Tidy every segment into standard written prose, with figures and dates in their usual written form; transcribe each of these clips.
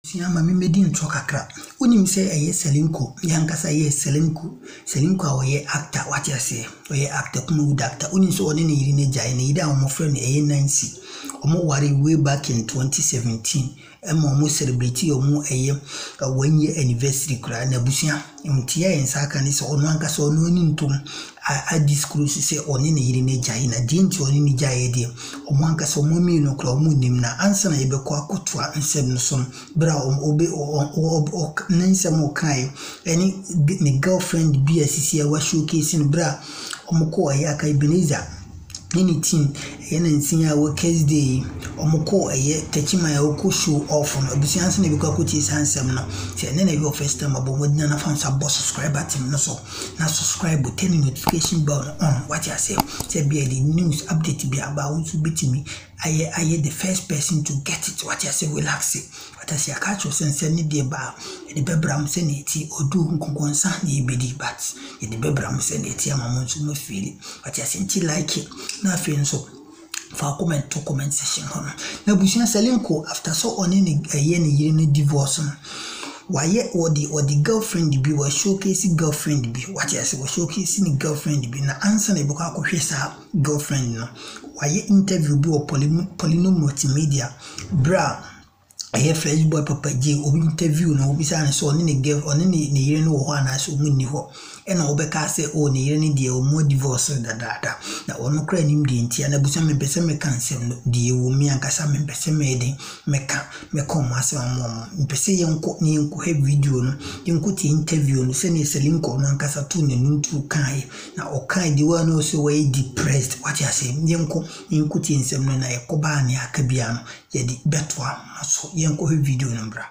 Siama mi medi ntro kakra. Unim say aye Salinko, yankasa ye Salinko awoye actor what you say. Oye actor kuma actor. Unim so one ne yiri ne jai ne yida omo friend aye Nancy. Omo wari way back in 2017. Ema omo celebrate omo aye 1 year anniversary kura na busia. Mtia ensaka ni so ono ankasa ono ni ntom a disclose say one ne yiri ne jai na di nti one ne jai de. Omo ankasa omo mi no kura omo nim na ansa na yebekọ akotoa nsem no so bra obe nansa mo kai any ne girlfriend bi asisi a wa showcase no bra omko aye aka Ebenezer any team ena nsinya wo case day omko aye techima ya ko show off no abusianse na bikwa koti sansem no se na your first time abomodina na fan sub subscriber team no so na subscribe turn notification bell on what you say be the news update be about to beat me aye the first person to get it what you say relax it what I say catch you sense ni de ba the bebram seneti odu nkonkonsa na ebedi but the bebram seneti amamon so no feel what you say like it na fe so for comment section hono na busia Salinko after so on any aye ne yire ne divorce no waye or the girlfriend be was showcasing girlfriend be what you say was showcasing girlfriend be na answer na ibuka akohwesa girlfriend no waye interview bi o Polino multimedia bra aye fresh boy papa J obi interview no obi say so on ne girl on ne yire no ho ana so munni ho ena obeka say o ne yire ne de o mo divorce dada na ono kra nim de ntia na busa me pese me cancel no de wo mi ankasa me pese me de me come asem mo pese yenko ne yenko he video no yenko ti interview no se ne Salinko no ankasa tu ne ntu kai na o kai de wa no so way depressed what you say yenko ti nsem no na yekoba ne akabia no ye di betwa so yenko he video no bra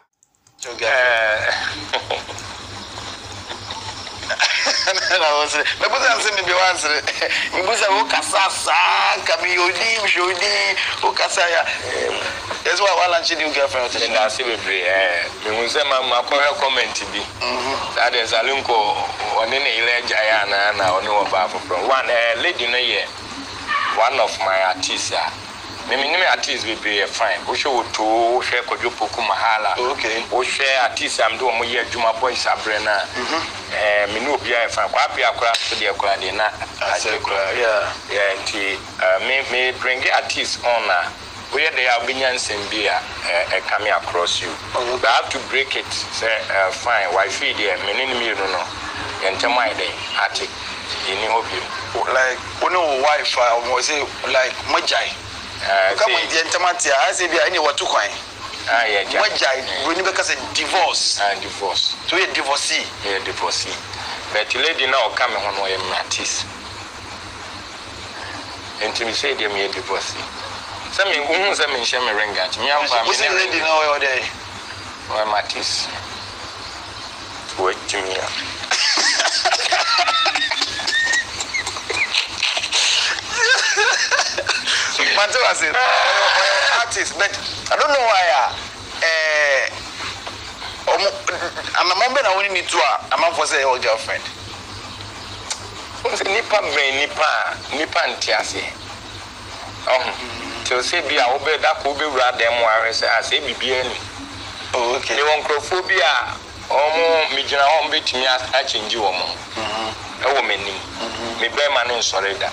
na wose me buza nseme bi wansere me buza wo kasasa kami yodi shodi wo kasaya that's why wala nchi new girlfriend to na se bebre me hunse ma ko comment bi that is Salinko one ne ile jaya na one wo ba from one lady no ye one of my artists me artist be fine wo show to wo share kojopoku mahala okay wo share artist am do mo ye adwuma boys abrena me no bia fine kwa bia akura so de akura de na yeah nti me bring artist on na we dey abinya nsembia coming across you but I have to break it say fine why feed there me no yentemai dey artist any hope you like one wife was say like majai come on the intimate I say be any what to coin yeah majai when you because divorce divorce to a divorcee but lady now come on no artist and me say them a divorcee some me say me share me ring at me am me lady now or there I'm artist wait to me but I said artist but I don't know why I'm a member na woni ni to am for say your girlfriend nipa ntiase to say bia wo be da ko be wura dem wa say ase bibia ni okay ni won crofobia omo mi gina ho betimi a change wo mo e wo menim me be ma no sore da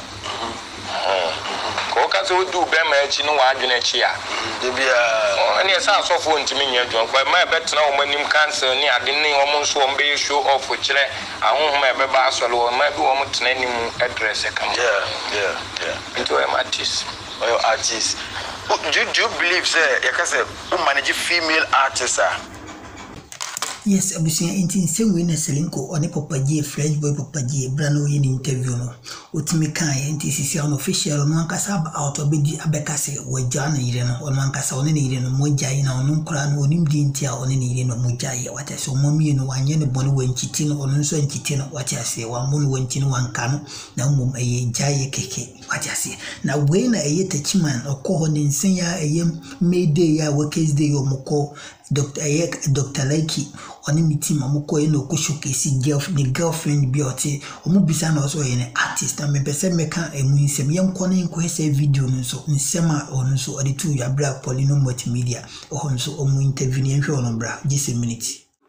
ko ka so do be ma achi no wa adwene achi a de bia ani esa asofo ntimi nya adwon kwa ma betena wo manim cancel ni ade ni wo nso wo be show off kire ahohoma e be ba asole wo ma bi wo mtena nim address e kam yeah into a artist or your artist do you believe say you can say who manage female artists yes abusia intin same way na Salinko one papa J French boy papa J brano yin interview no otimi kan intin sisi on official no ankasa out obedi abeka se waja na yire no on ankasa one ne yire no moja na on nkura no onim di ntia one ne yire no moja ye wata so momie no wanye ne bone wankiti no on nso nkiti no wata se wa mo no wanki no wanka no na mom eye jaye keke wata se na we na eye tachiman okoho ne nsen ya eye mayday ya workers day omoko Dr. Laiki on the team amoko no ko showcase girlfriend bi ote omu bisa na so ye artist na me pese meka emu nsem ye nko na nko hese video no so nsema onu so odi tu ya black polino multimedia ohon so omu interview ni nhwe ono bra just a minute.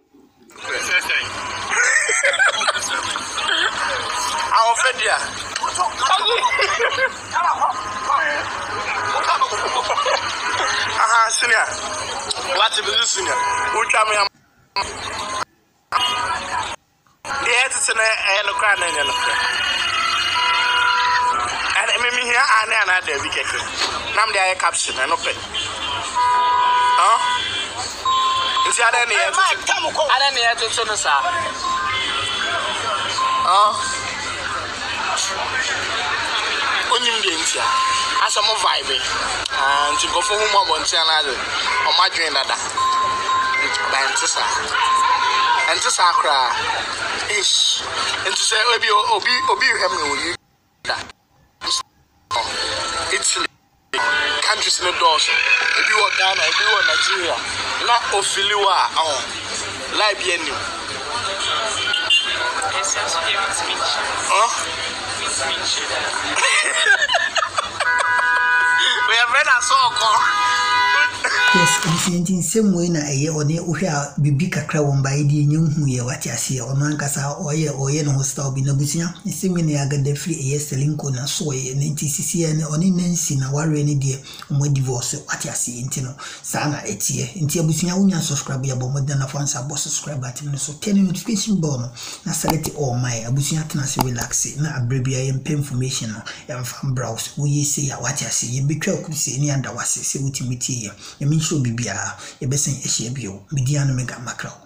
Our fedia. Aha, senior. What is this senior? Who tell me? The head is in a crown and me here and another weekend. Nam the air caption and open. Huh? Is there any other? I don't need to turn us out. Onim dentia asamo vibe and to go for whom I want to another on my dream dada and to sakra ish and to say obi him Italy countries in the doors if you want Ghana if you want Nigeria not ofiliwa Libya we have read our song. Yes, in same way na eye one ohwe a bibi kakra won ba edi nyenhu ye wati ase ono ankasa oye no hostel bi na busia same ne agada free eye Salinko na so ye ntisisi ye ne oni nansi na ware ne de omo divorce wati ase ntino sa na etie ntia busia unya subscribe ya bomo na fansa bo subscribe atim no so turn notification bell no na select all my abusia tena se relax na abrabia ye information no ya mfa browse wo ye se ya wati ase ye betwa kuruse ni anda wase se wutimiti ye show bibia e besen ehia bio media no mega macro